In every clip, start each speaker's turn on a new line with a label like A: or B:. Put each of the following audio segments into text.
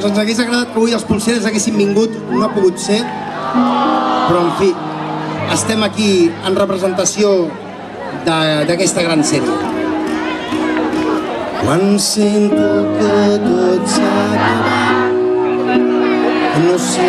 A: Doncs ens hagués agradat que avui els Polseres haguessin vingut, no ha pogut ser, però en fi, estem aquí en representació d'aquesta gran sèrie. Quan sento que tot s'ha acabat, que no sé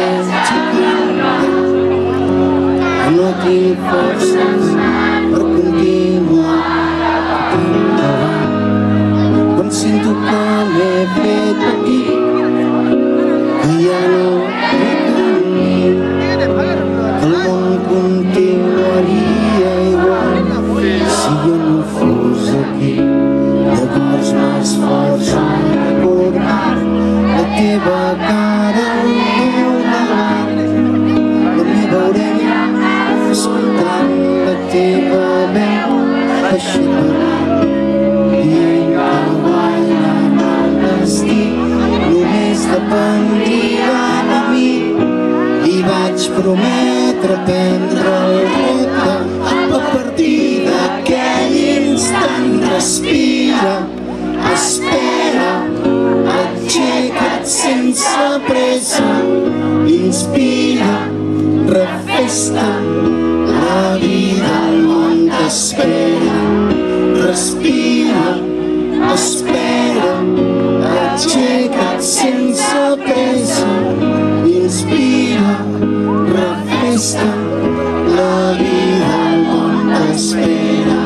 A: que no tinc forces per continuar endavant. Quan sento que m'he fet aquí, que ja no té camí, que el món continuaria igual si jo no fos aquí. Llavors m'esforço en recordar la teva cara al meu davant, la meva orella escoltant la teva veu aixecar, dient que guanyant el destí només dependria de mi. I vaig prometre prendre el repte a partir d'aquell instant. Respira, espera, aixeca't sense pressa, inspira, refesta, la vida al món t'espera. Respira, espera, aixeca't sense pressa, inspira, refesta, la vida al món t'espera.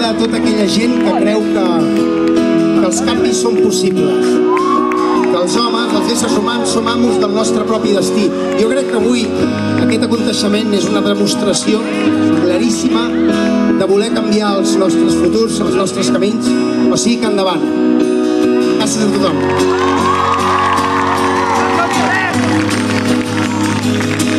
A: a tota aquella gent que creu que els canvis són possibles, que els homes, els éssers humans, som amos del nostre propi destí. Jo crec que avui aquest aconteixement és una demostració claríssima de voler canviar els nostres futurs, els nostres camins, o sigui que endavant. Gràcies a tothom.